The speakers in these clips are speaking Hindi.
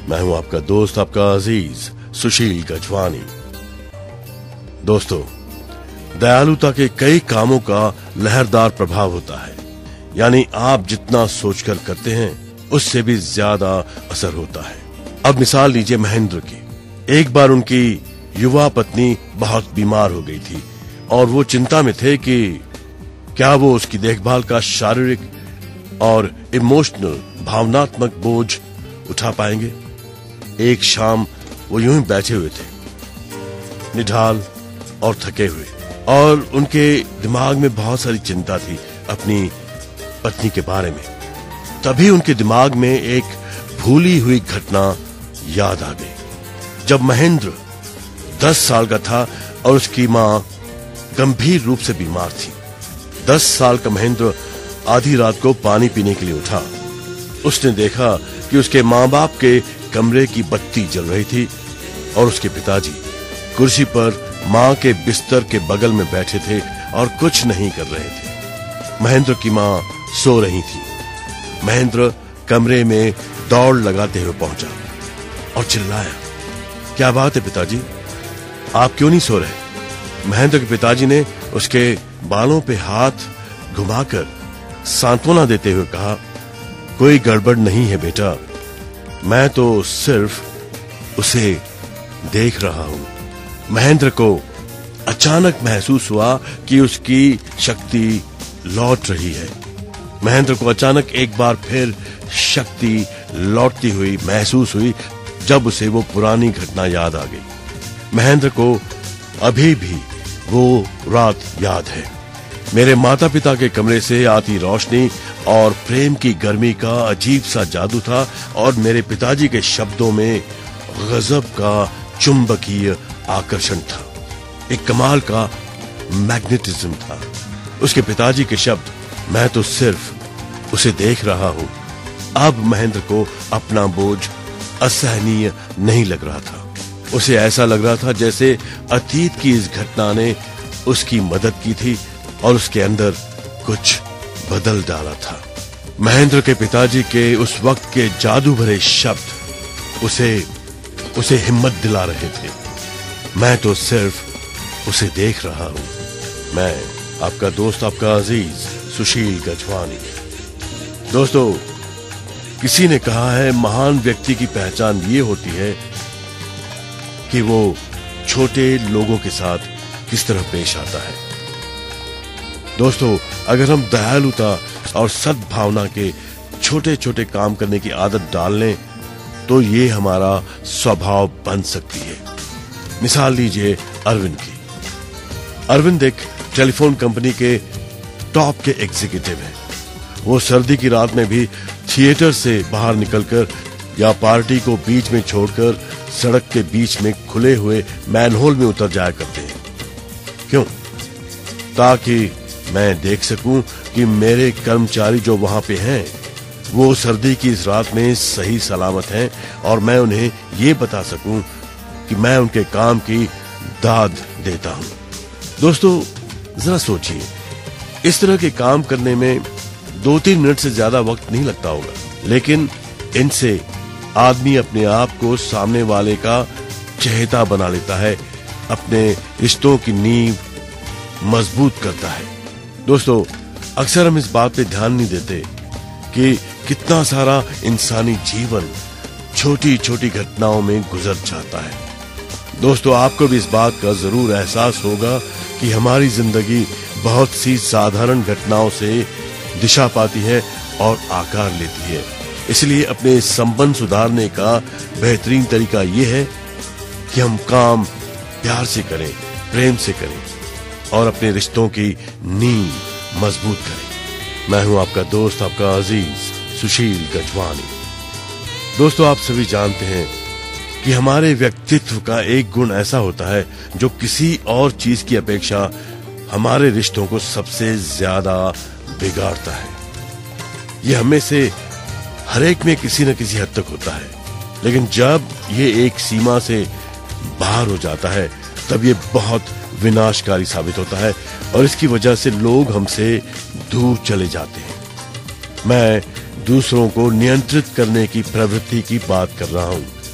मैं हूं आपका दोस्त, आपका अजीज सुशील गजवानी। दोस्तों, दयालुता के कई कामों का लहरदार प्रभाव होता है, यानी आप जितना सोचकर करते हैं उससे भी ज्यादा असर होता है। अब मिसाल लीजिए महेंद्र की। एक बार उनकी युवा पत्नी बहुत बीमार हो गई थी और वो चिंता में थे कि क्या वो उसकी देखभाल का शारीरिक और इमोशनल भावनात्मक बोझ उठा पाएंगे। एक शाम वो यूं ही बैठे हुए थे, निढाल और थके हुए, और उनके दिमाग में बहुत सारी चिंता थी अपनी पत्नी के बारे में। तभी उनके दिमाग में एक भूली हुई घटना याद आ गई। जब महेंद्र 10 साल का था और उसकी मां गंभीर रूप से बीमार थी। 10 साल का महेंद्र आधी रात को पानी पीने के लिए उठा। उसने देखा कि उसके माँ बाप के कमरे की बत्ती जल रही थी और उसके पिताजी कुर्सी पर माँ के बिस्तर के बगल में बैठे थे और कुछ नहीं कर रहे थे। महेंद्र की माँ सो रही थी। महेंद्र कमरे में दौड़ लगाते हुए पहुंचा और चिल्लाया, क्या बात है पिताजी, आप क्यों नहीं सो रहे? महेंद्र के पिताजी ने उसके बालों पे हाथ घुमाकर सांत्वना देते हुए कहा, कोई गड़बड़ नहीं है बेटा, मैं तो सिर्फ उसे देख रहा हूं। महेंद्र को अचानक महसूस हुआ कि उसकी शक्ति लौट रही है। महेंद्र को अचानक एक बार फिर शक्ति लौटती हुई महसूस हुई जब उसे वो पुरानी घटना याद आ गई। महेंद्र को अभी भी वो रात याद है। मेरे माता पिता के कमरे से आती रोशनी और प्रेम की गर्मी का अजीब सा जादू था और मेरे पिताजी के शब्दों में गजब का चुंबकीय आकर्षण था, एक कमाल का मैग्नेटिज्म था। उसके पिताजी के शब्द, मैं तो सिर्फ उसे देख रहा हूं। अब महेंद्र को अपना बोझ असहनीय नहीं लग रहा था। उसे ऐसा लग रहा था जैसे अतीत की इस घटना ने उसकी मदद की थी और उसके अंदर कुछ बदल डाला था। महेंद्र के पिताजी के उस वक्त के जादू भरे शब्द उसे हिम्मत दिला रहे थे। मैं तो सिर्फ उसे देख रहा हूं। मैं आपका दोस्त, आपका अजीज सुशील गजवानी। दोस्तों, किसी ने कहा है महान व्यक्ति की पहचान ये होती है कि वो छोटे लोगों के साथ किस तरह पेश आता है। दोस्तों, अगर हम दयालुता और सद्भावना के छोटे छोटे काम करने की आदत डाल लें तो ये हमारा स्वभाव बन सकती है। मिसाल लीजिए अरविंद की। अरविंद एक टेलीफोन कंपनी के टॉप के एग्जीक्यूटिव हैं। वो सर्दी की रात में भी थिएटर से बाहर निकलकर या पार्टी को बीच में छोड़कर सड़क के बीच में खुले हुए मैनहोल में उतर जाया करते हैं। क्यों? ताकि मैं देख सकूं कि मेरे कर्मचारी जो वहां पे हैं वो सर्दी की इस रात में सही सलामत हैं और मैं उन्हें ये बता सकूं कि मैं उनके काम की दाद देता हूं। दोस्तों, जरा सोचिए, इस तरह के काम करने में 2-3 मिनट से ज्यादा वक्त नहीं लगता होगा, लेकिन इनसे आदमी अपने आप को सामने वाले का चहेता बना लेता है, अपने रिश्तों की नींव मजबूत करता है। दोस्तों, अक्सर हम इस बात पे ध्यान नहीं देते कि कितना सारा इंसानी जीवन छोटी छोटी घटनाओं में गुजर जाता है। दोस्तों, आपको भी इस बात का जरूर एहसास होगा कि हमारी जिंदगी बहुत सी साधारण घटनाओं से दिशा पाती है और आकार लेती है। इसलिए अपने संबंध सुधारने का बेहतरीन तरीका यह है कि हम काम प्यार से करें, प्रेम से करें और अपने रिश्तों की नींव मजबूत करें। मैं हूं आपका दोस्त, आपका अजीज सुशील गजवानी। दोस्तों, आप सभी जानते हैं कि हमारे व्यक्तित्व का एक गुण ऐसा होता है जो किसी और चीज की अपेक्षा हमारे रिश्तों को सबसे ज्यादा बिगाड़ता है। ये हमें से हर एक में किसी न किसी हद तक होता है, लेकिन जब ये एक सीमा से बाहर हो जाता है तब ये बहुत विनाशकारी साबित होता है और इसकी वजह से लोग हमसे दूर चले जाते हैं। मैं दूसरों को नियंत्रित करने की प्रवृत्ति की बात कर रहा हूं।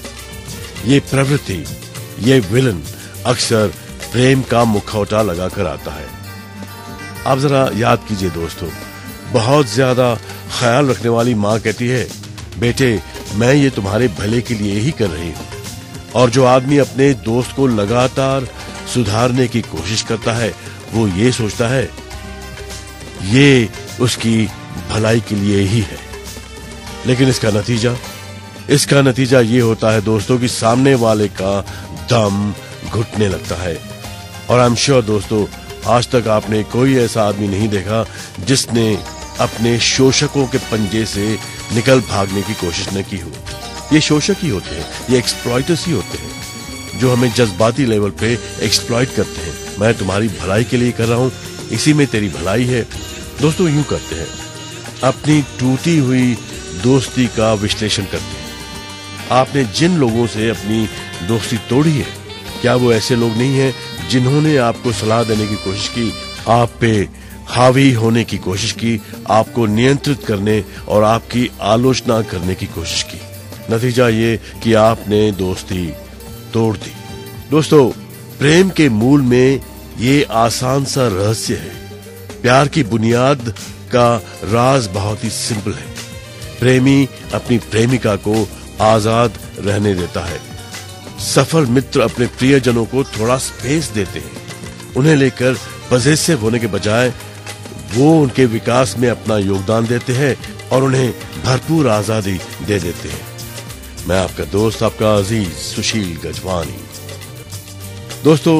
ये प्रवृत्ति, ये विलन अक्सर प्रेम का मुखौटा लगाकर आता है। आप जरा याद कीजिए दोस्तों, बहुत ज्यादा ख्याल रखने वाली माँ कहती है, बेटे मैं ये तुम्हारे भले के लिए ही कर रही हूँ। और जो आदमी अपने दोस्त को लगातार सुधारने की कोशिश करता है, वो ये सोचता है ये उसकी भलाई के लिए ही है। लेकिन इसका नतीजा ये होता है दोस्तों कि सामने वाले का दम घुटने लगता है। और आई एम श्योर दोस्तों, आज तक आपने कोई ऐसा आदमी नहीं देखा जिसने अपने शोषकों के पंजे से निकल भागने की कोशिश न की हो। ये शोषक ही होते हैं, ये एक्सप्लॉइटर्स ही होते हैं जो हमें जज्बाती लेवल पे एक्सप्लॉइट करते हैं। मैं तुम्हारी भलाई के लिए कर रहा हूँ, इसी में तेरी भलाई है। दोस्तों यूं करते हैं, अपनी टूटी हुई दोस्ती का विश्लेषण करते हैं। आपने जिन लोगों से अपनी दोस्ती तोड़ी है, क्या वो ऐसे लोग नहीं हैं जिन्होंने आपको सलाह देने की कोशिश की, आप पे हावी होने की कोशिश की, आपको नियंत्रित करने और आपकी आलोचना करने की कोशिश की? नतीजा ये कि आपने दोस्ती तोड़ दी। दोस्तों, प्रेम के मूल में ये आसान सा रहस्य है। प्यार की बुनियाद का राज बहुत ही सिंपल है। प्रेमी अपनी प्रेमिका को आजाद रहने देता है। सफल मित्र अपने प्रियजनों को थोड़ा स्पेस देते हैं। उन्हें लेकर पजेसिव होने के बजाय वो उनके विकास में अपना योगदान देते हैं और उन्हें भरपूर आजादी दे देते हैं। मैं आपका दोस्त, आपका अजीज सुशील गजवानी। दोस्तों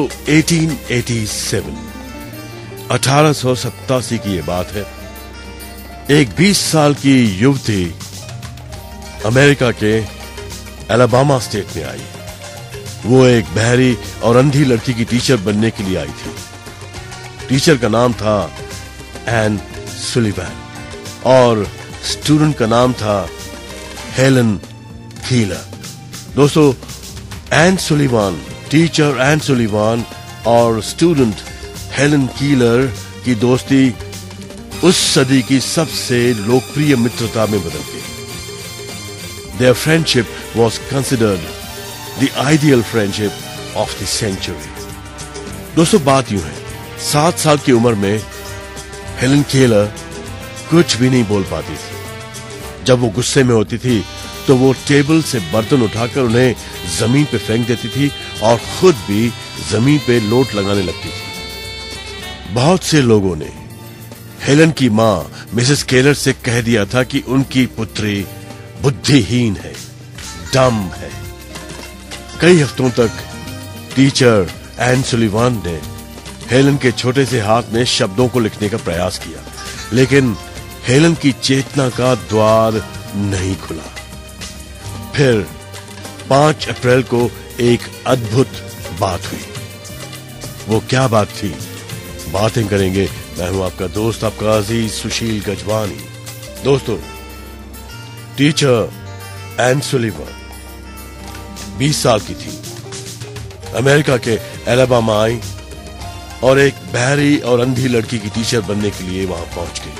1887 की ये बात है। एक 20 साल की युवती अमेरिका के अलाबामा स्टेट में आई। वो एक बहरी और अंधी लड़की की टीचर बनने के लिए आई थी। टीचर का नाम था एन सुलिवान और स्टूडेंट का नाम था हेलन कीलर। दोस्तों, Anne Sullivan, teacher Anne Sullivan और स्टूडेंट हेलन कीलर की दोस्ती उस सदी की सबसे लोकप्रिय मित्रता में बदल गई। Their friendship was considered the ideal friendship of the century. दोस्तों, बात यूं है, 7 साल की उम्र में हेलन कीलर कुछ भी नहीं बोल पाती थी। जब वो गुस्से में होती थी तो वो टेबल से बर्तन उठाकर उन्हें जमीन पे फेंक देती थी और खुद भी जमीन पे लोट लगाने लगती थी। बहुत से लोगों ने हेलन की मां मिसेस कीलर से कह दिया था कि उनकी पुत्री बुद्धिहीन है, डम है। कई हफ्तों तक टीचर एन सुलिवान ने हेलन के छोटे से हाथ में शब्दों को लिखने का प्रयास किया, लेकिन हेलन की चेतना का द्वार नहीं खुला। फिर 5 अप्रैल को एक अद्भुत बात हुई। वो क्या बात थी, बातें करेंगे। मैं हूं आपका दोस्त, आपका अजीज सुशील गजवानी। दोस्तों, टीचर एन सुलिवान 20 साल की थी। अमेरिका के अलाबामा आई और एक बहरी और अंधी लड़की की टीचर बनने के लिए वहां पहुंच गई।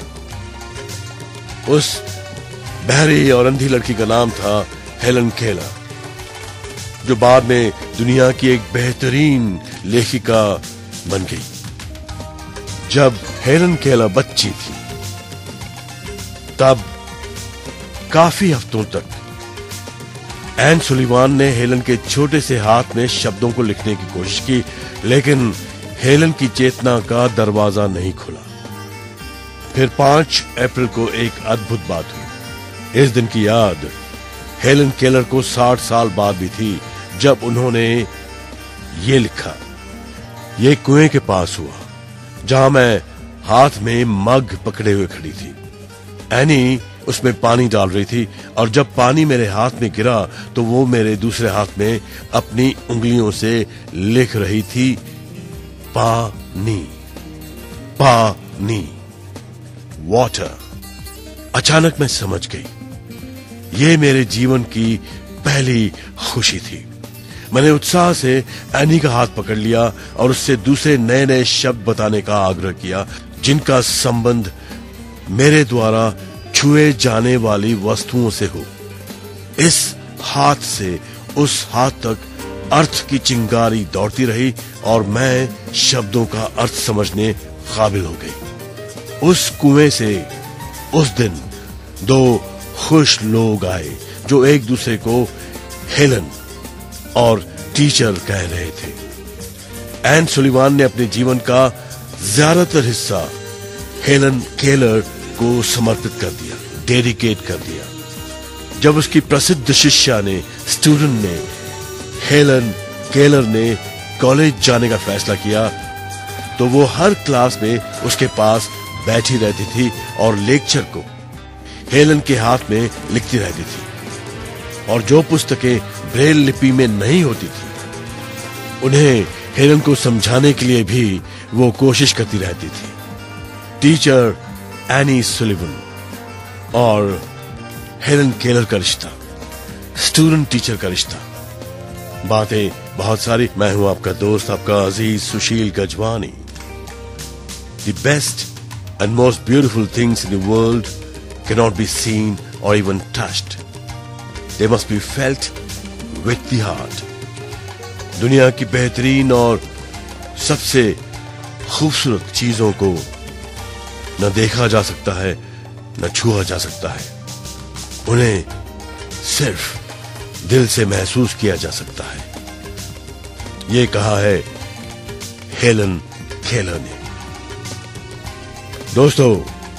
उस बहरी और अंधी लड़की का नाम था हेलन कीलर, जो बाद में दुनिया की एक बेहतरीन लेखिका बन गई। जब हेलन कीलर बच्ची थी, तब काफी हफ्तों तक एन सुलिवान ने हेलन के छोटे से हाथ में शब्दों को लिखने की कोशिश की, लेकिन हेलन की चेतना का दरवाजा नहीं खुला। फिर 5 अप्रैल को एक अद्भुत बात हुई। इस दिन की याद हेलन कीलर को 60 साल बाद भी थी, जब उन्होंने ये लिखा, ये कुएं के पास हुआ जहां मैं हाथ में मग पकड़े हुए खड़ी थी। एनी उसमें पानी डाल रही थी और जब पानी मेरे हाथ में गिरा तो वो मेरे दूसरे हाथ में अपनी उंगलियों से लिख रही थी, पानी, पानी, वाटर। अचानक मैं समझ गई, ये मेरे जीवन की पहली खुशी थी। मैंने उत्साह से एनी का हाथ पकड़ लिया और उससे दूसरे नए नए शब्द बताने का आग्रह किया, जिनका संबंध मेरे द्वारा छुए जाने वाली वस्तुओं से हो। इस हाथ से उस हाथ तक अर्थ की चिंगारी दौड़ती रही और मैं शब्दों का अर्थ समझने काबिल हो गई। उस कुएं से उस दिन दो खुश लोग आए जो एक दूसरे को हेलन और टीचर कह रहे थे। एन सुलिवान ने अपने जीवन का ज्यादातर हिस्सा हेलन केलर को समर्पित कर दिया, डेडिकेट कर दिया। जब उसकी प्रसिद्ध शिष्या ने, स्टूडेंट ने, हेलन केलर ने कॉलेज जाने का फैसला किया तो वो हर क्लास में उसके पास बैठी रहती थी और लेक्चर को हेलन के हाथ में लिखती रहती थी। और जो पुस्तकें ब्रेल लिपि में नहीं होती थी उन्हें हेलन को समझाने के लिए भी वो कोशिश करती रहती थी। टीचर एनी सुलिवन और हेलन केलर का रिश्ता, स्टूडेंट टीचर का रिश्ता, बातें बहुत सारी। मैं हूं आपका दोस्त, आपका अजीज सुशील Gajwani. The best and most beautiful things in the world cannot be seen or even touched. They must be felt with the heart. दुनिया की बेहतरीन और सबसे खूबसूरत चीजों को न देखा जा सकता है न छुआ जा सकता है, उन्हें सिर्फ दिल से महसूस किया जा सकता है। ये कहा है हेलन केलर ने। दोस्तों,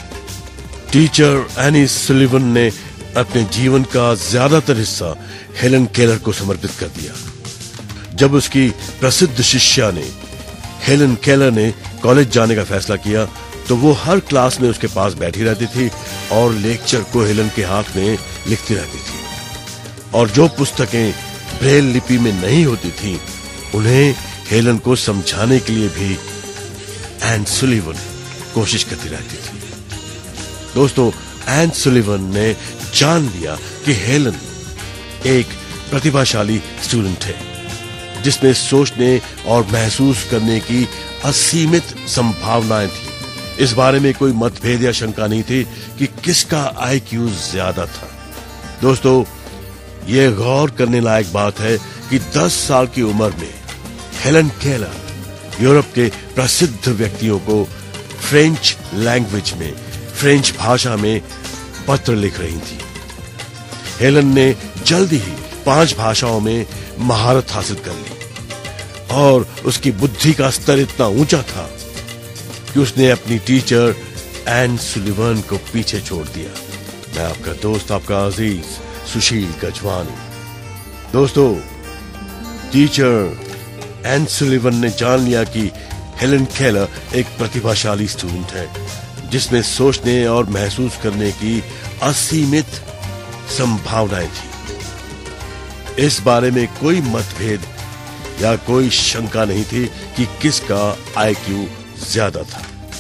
टीचर एनी सुलिवन ने अपने जीवन का ज्यादातर हिस्सा हेलन केलर को समर्पित कर दिया। जब उसकी प्रसिद्ध शिष्या ने, हेलन केलर ने कॉलेज जाने का फैसला किया तो वो हर क्लास में उसके पास बैठी रहती थी और लेक्चर को हेलन के हाथ में लिखती रहती थी। और जो पुस्तकें ब्रेल लिपि में नहीं होती थी उन्हें हेलन को समझाने के लिए भी एन सुलिवन कोशिश करती रहती थी। दोस्तों, एन सुलिवन ने जान लिया कि हेलन एक प्रतिभाशाली स्टूडेंट है जिसमें सोचने और महसूस करने की असीमित संभावनाएं थी। इस बारे में कोई मतभेद या शंका नहीं थी कि किसका आईक्यू ज्यादा था। दोस्तों, यह गौर करने लायक बात है कि 10 साल की उम्र में हेलन केलर यूरोप के प्रसिद्ध व्यक्तियों को फ्रेंच लैंग्वेज में, फ्रेंच भाषा में पत्र लिख रही थी। हेलन ने जल्दी ही 5 भाषाओं में महारत हासिल कर ली और उसकी बुद्धि का स्तर इतना ऊंचा था कि उसने अपनी टीचर एन सुलिवन को पीछे छोड़ दिया। मैं आपका दोस्त, आपका अजीज सुशील गजवानी। दोस्तों, टीचर एन सुलिवन ने जान लिया कि हेलन केलर एक प्रतिभाशाली स्टूडेंट है जिसमें सोचने और महसूस करने की असीमित संभावनाएं थी। इस बारे में कोई मतभेद या कोई शंका नहीं थी कि किसका आईक्यू ज्यादा था।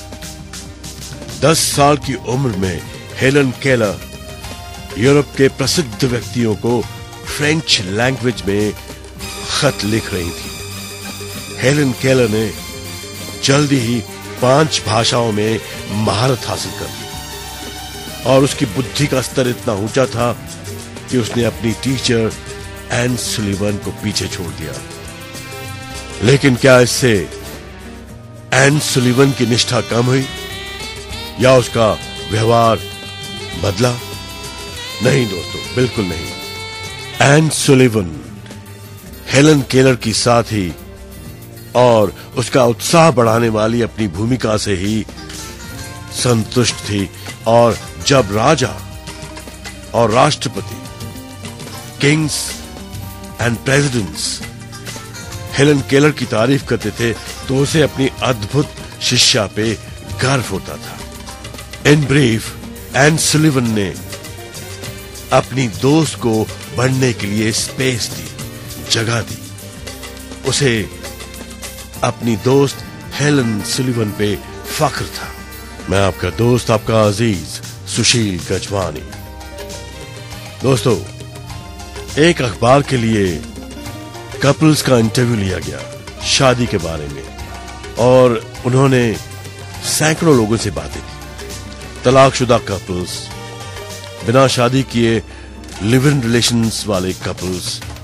10 साल की उम्र में हेलन केलर यूरोप के प्रसिद्ध व्यक्तियों को फ्रेंच लैंग्वेज में खत लिख रही थी। हेलन केलर ने जल्दी ही 5 भाषाओं में महारत हासिल कर ली और उसकी बुद्धि का स्तर इतना ऊंचा था कि उसने अपनी टीचर एन सुलिवन को पीछे छोड़ दिया। लेकिन क्या इससे एन सुलिवन की निष्ठा कम हुई या उसका व्यवहार बदला? नहीं दोस्तों, बिल्कुल नहीं। एन सुलिवन हेलन केलर की साथी और उसका उत्साह बढ़ाने वाली अपनी भूमिका से ही संतुष्ट थी। और जब राजा और राष्ट्रपति, kings and presidents Helen Keller की तारीफ करते थे तो उसे अपनी अद्भुत शिष्या पे गर्व होता था। इन ब्रीफ, एन सुलिवन ने अपनी दोस्त को बढ़ने के लिए स्पेस दी, जगह दी। उसे अपनी दोस्त हेलन सुलिवन पे फख्र था। मैं आपका दोस्त, आपका अजीज सुशील गजवानी। दोस्तों, एक अखबार के लिए कपल्स का इंटरव्यू लिया गया शादी के बारे में और उन्होंने सैकड़ों लोगों से बातें की। तलाकशुदा कपल्स, बिना शादी किए लिव इन रिलेशंस वाले कपल्स,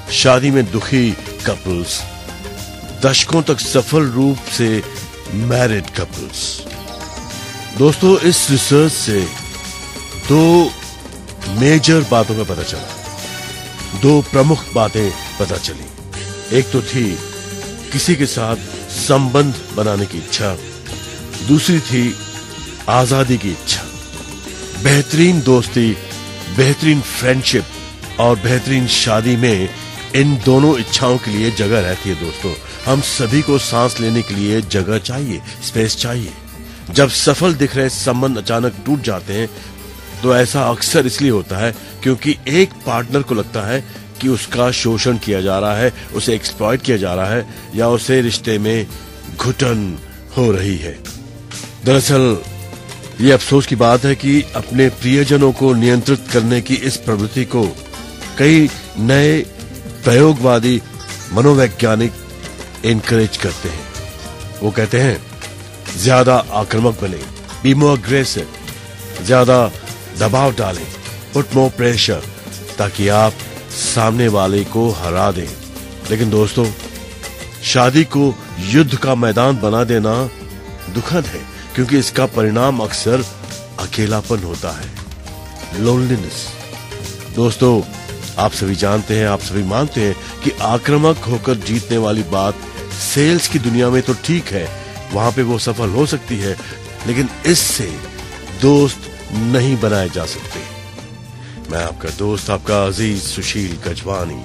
शादी में दुखी कपल्स, दशकों तक सफल रूप से मैरिड कपल्स। दोस्तों, इस रिसर्च से दो मेजर बातों का पता चला, दो प्रमुख बातें पता चली। एक तो थी किसी के साथ संबंध बनाने की इच्छा, दूसरी थी आजादी की इच्छा। बेहतरीन दोस्ती, बेहतरीन फ्रेंडशिप और बेहतरीन शादी में इन दोनों इच्छाओं के लिए जगह रहती है। दोस्तों, हम सभी को सांस लेने के लिए जगह चाहिए, स्पेस चाहिए। जब सफल दिख रहे संबंध अचानक टूट जाते हैं तो ऐसा अक्सर इसलिए होता है क्योंकि एक पार्टनर को लगता है कि उसका शोषण किया जा रहा है, उसे एक्सप्लॉइट किया जा रहा है या उसे रिश्ते में घुटन हो रही है। दरअसल ये अफसोस की बात है कि अपने प्रियजनों को नियंत्रित करने की इस प्रवृत्ति को कई नए प्रयोगवादी मनोवैज्ञानिक एनकरेज करते हैं। वो कहते हैं ज्यादा आक्रामक बने, बी मोर अग्रेसिव, ज्यादा दबाव डालें, पुट मोर प्रेशर, ताकि आप सामने वाले को हरा दें। लेकिन दोस्तों, शादी को युद्ध का मैदान बना देना दुखद है क्योंकि इसका परिणाम अक्सर अकेलापन होता है, लोनलीनेस। दोस्तों, आप सभी जानते हैं, आप सभी मानते हैं कि आक्रामक होकर जीतने वाली बात सेल्स की दुनिया में तो ठीक है, वहां पे वो सफल हो सकती है, लेकिन इससे दोस्त नहीं बनाए जा सकते। मैं आपका दोस्त, आपका अजीज सुशील गजवानी।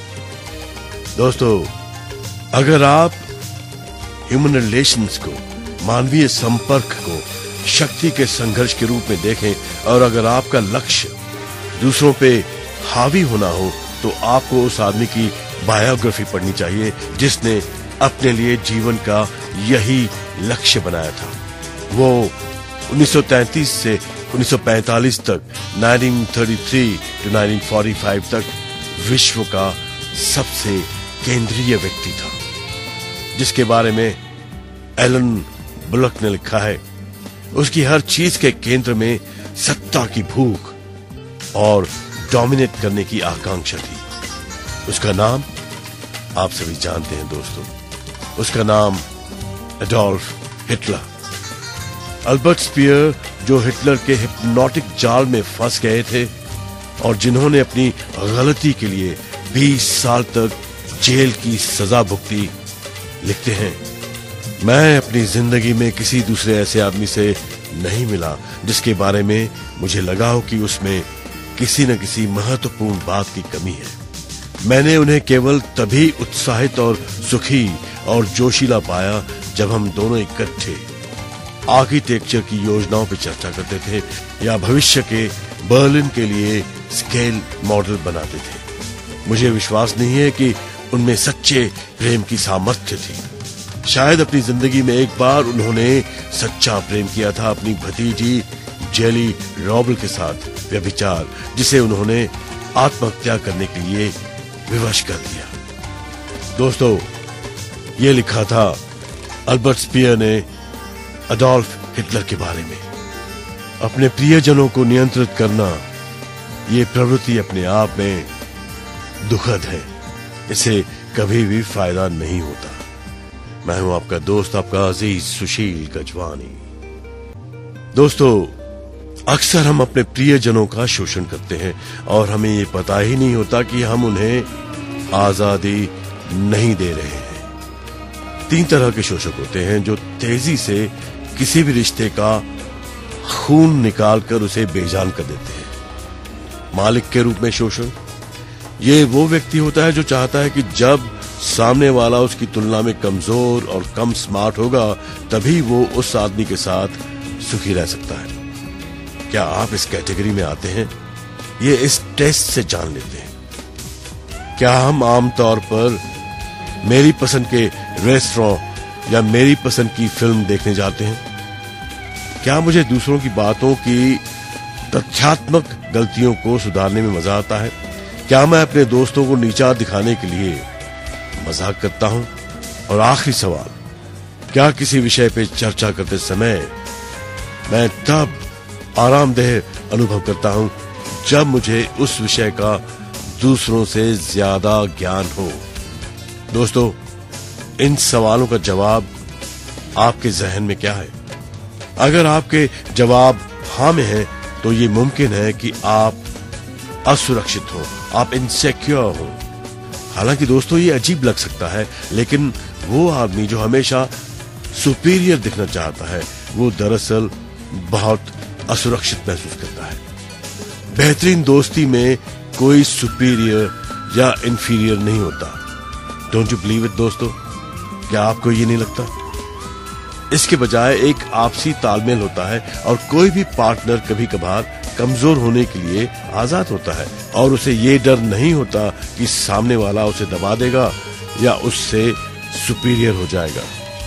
दोस्तों, अगर आप ह्यूमन रिलेशंस को, मानवीय संपर्क को शक्ति के संघर्ष के रूप में देखें और अगर आपका लक्ष्य दूसरों पे हावी होना हो तो आपको उस आदमी की बायोग्राफी पढ़नी चाहिए जिसने अपने लिए जीवन का यही लक्ष्य बनाया था। वो 1933 से 1945 तक, 1933 to 1945 तक विश्व का सबसे केंद्रीय व्यक्ति था, जिसके बारे में एलन बुलक ने लिखा है, उसकी हर चीज के केंद्र में सत्ता की भूख और डोमिनेट करने की आकांक्षा थी। उसका नाम आप सभी जानते हैं दोस्तों, उसका नाम एडोल्फ हिटलर। अल्बर्ट स्पीयर, जो हिटलर के हिप्नोटिक जाल में फंस गए थे और जिन्होंने अपनी गलती के लिए 20 साल तक जेल की सजा भुगती, लिखते हैं, मैं अपनी जिंदगी में किसी दूसरे ऐसे आदमी से नहीं मिला जिसके बारे में मुझे लगा हो कि उसमें किसी न किसी महत्वपूर्ण बात की कमी है। मैंने उन्हें केवल तभी उत्साहित और सुखी और जोशीला पाया जब हम दोनों इकट्ठे आर्किटेक्चर की योजनाओं पर चर्चा करते थे या भविष्य के बर्लिन के लिए स्केल मॉडल बनाते थे। मुझे विश्वास नहीं है कि उनमें सच्चे प्रेम की सामर्थ्य थी। शायद अपनी जिंदगी में एक बार उन्होंने सच्चा प्रेम किया था अपनी भतीजी जेली रॉबल के साथ, व्यभिचार, जिसे उन्होंने आत्महत्या करने के लिए विवश कर दिया। दोस्तों, ये लिखा था अल्बर्ट स्पीयर ने एडोल्फ हिटलर के बारे में। अपने प्रियजनों को नियंत्रित करना, ये प्रवृत्ति अपने आप में दुखद है, इसे कभी भी फायदा नहीं होता। मैं हूं आपका दोस्त, आपका अजीज सुशील गजवानी। दोस्तों, अक्सर हम अपने प्रियजनों का शोषण करते हैं और हमें ये पता ही नहीं होता कि हम उन्हें आजादी नहीं दे रहे हैं। 3 तरह के शोषक होते हैं जो तेजी से किसी भी रिश्ते का खून निकालकर उसे बेजान कर देते हैं। मालिक के रूप में शोषण, ये वो व्यक्ति होता है जो चाहता है कि जब सामने वाला उसकी तुलना में कमजोर और कम स्मार्ट होगा तभी वो उस आदमी के साथ सुखी रह सकता है। क्या आप इस कैटेगरी में आते हैं? ये इस टेस्ट से जान लेते हैं। क्या हम आमतौर पर मेरी पसंद के रेस्टोरेंट या मेरी पसंद की फिल्म देखने जाते हैं? क्या मुझे दूसरों की बातों की तथ्यात्मक गलतियों को सुधारने में मजा आता है? क्या मैं अपने दोस्तों को नीचा दिखाने के लिए मजाक करता हूं? और आखिरी सवाल, क्या किसी विषय पे चर्चा करते समय मैं तब आरामदेह अनुभव करता हूं जब मुझे उस विषय का दूसरों से ज्यादा ज्ञान हो? दोस्तों, इन सवालों का जवाब आपके जहन में क्या है? अगर आपके जवाब हाँ में है तो ये मुमकिन है कि आप असुरक्षित हो, आप इनसिक्योर हो। हालांकि दोस्तों, ये अजीब लग सकता है, लेकिन वो आदमी जो हमेशा सुपीरियर दिखना चाहता है, वो दरअसल बहुत असुरक्षित महसूस करता है। बेहतरीन दोस्ती में कोई सुपीरियर या इंफीरियर नहीं होता। डोंट यू बिलीव इट दोस्तों? क्या आपको ये नहीं लगता? इसके बजाय एक आपसी तालमेल होता है और कोई भी पार्टनर कभी कभार कमजोर होने के लिए आजाद होता है और उसे ये डर नहीं होता कि सामने वाला उसे दबा देगा या उससे सुपीरियर हो जाएगा।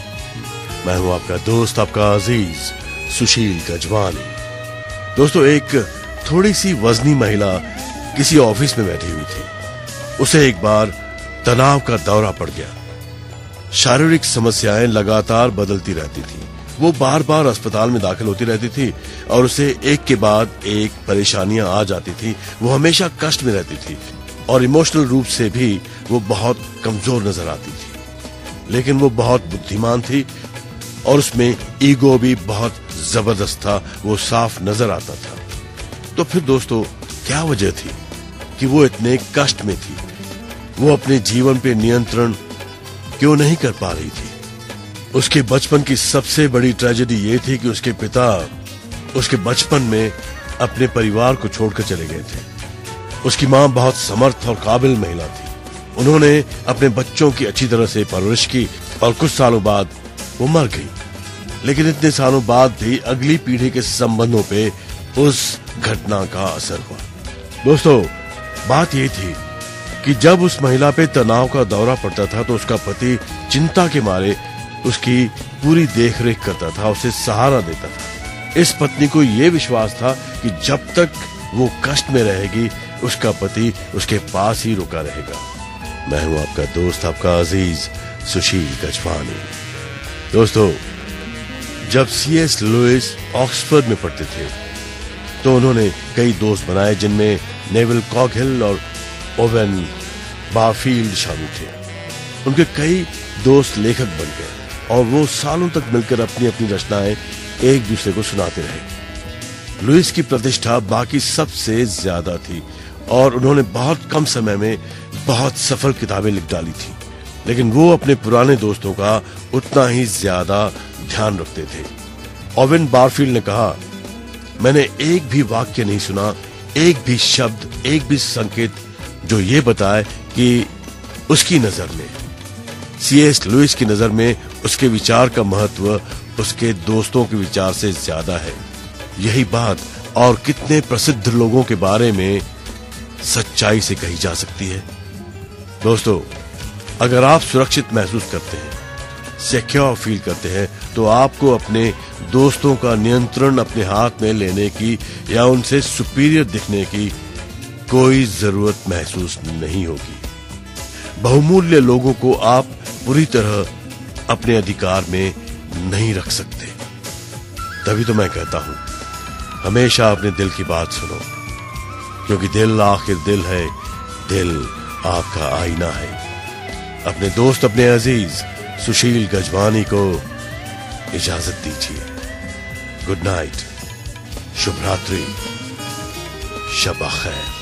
मैं हूं आपका दोस्त, आपका अजीज सुशील गजवानी। दोस्तों, एक थोड़ी सी वजनी महिला किसी ऑफिस में बैठी हुई थी। उसे एक बार तनाव का दौरा पड़ गया। शारीरिक समस्याएं लगातार बदलती रहती थी। वो बार बार अस्पताल में दाखिल होती रहती थी और उसे एक के बाद एक परेशानियां आ जाती थी। वो हमेशा कष्ट में रहती थी और इमोशनल रूप से भी वो बहुत कमजोर नजर आती थी। लेकिन वो बहुत बुद्धिमान थी और उसमें ईगो भी बहुत जबरदस्त था, वो साफ नजर आता था। तो फिर दोस्तों, क्या वजह थी कि वो इतने कष्ट में थी? वो अपने जीवन पे नियंत्रण क्यों नहीं कर पा रही थी? उसके बचपन की सबसे बड़ी ट्रेजेडी ये थी कि उसके पिता उसके बचपन में अपने परिवार को छोड़कर चले गए थे। उसकी मां बहुत समर्थ और काबिल महिला थी। उन्होंने अपने बच्चों की अच्छी तरह से परवरिश की और कुछ सालों बाद वो मर गई। लेकिन इतने सालों बाद भी अगली पीढ़ी के संबंधों पे उस घटना का असर हुआ। दोस्तों, बात ये थी कि जब उस महिला पे तनाव का दौरा पड़ता था तो उसका पति चिंता के मारे उसकी पूरी देखरेख करता था, उसे सहारा देता था। इस पत्नी को यह विश्वास था कि जब तक वो कष्ट में रहेगी उसका पति उसके पास ही रुका रहेगा। मैं हूं आपका दोस्त, आपका अजीज सुशील गजवानी। दोस्तों, जब C.S. लुइस ऑक्सफोर्ड में पढ़ते थे तो उन्होंने कई दोस्त बनाए, जिनमें नेविल कॉगहिल और ओवेन बारफील्ड शामिल थे। उनके कई दोस्त लेखक बन गए और वो सालों तक मिलकर अपनी अपनी रचनाएं एक दूसरे को सुनाते रहे। लुइस की प्रतिष्ठा बाकी सबसे ज्यादा थी और उन्होंने बहुत कम समय में बहुत सफल किताबें लिख डाली थी। लेकिन वो अपने पुराने दोस्तों का उतना ही ज्यादा ध्यान रखते थे। ओवेन बारफील्ड ने कहा, मैंने एक भी वाक्य नहीं सुना, एक भी शब्द, एक भी संकेत जो ये बताए कि उसकी नजर में, C.S. लुइस की नजर में, उसके विचार का महत्व उसके दोस्तों के विचार से ज्यादा है। यही बात और कितने प्रसिद्ध लोगों के बारे में सच्चाई से कही जा सकती है। दोस्तों, अगर आप सुरक्षित महसूस करते हैं, सिक्योर फील करते हैं, तो आपको अपने दोस्तों का नियंत्रण अपने हाथ में लेने की या उनसे सुपीरियर दिखने की कोई जरूरत महसूस नहीं होगी। बहुमूल्य लोगों को आप पूरी तरह अपने अधिकार में नहीं रख सकते। तभी तो मैं कहता हूं, हमेशा अपने दिल की बात सुनो, क्योंकि दिल आखिर दिल है, दिल आपका आईना है। अपने दोस्त, अपने अजीज सुशील गजवानी को इजाजत दीजिए। गुड नाइट, शुभ रात्रि, शब खैर।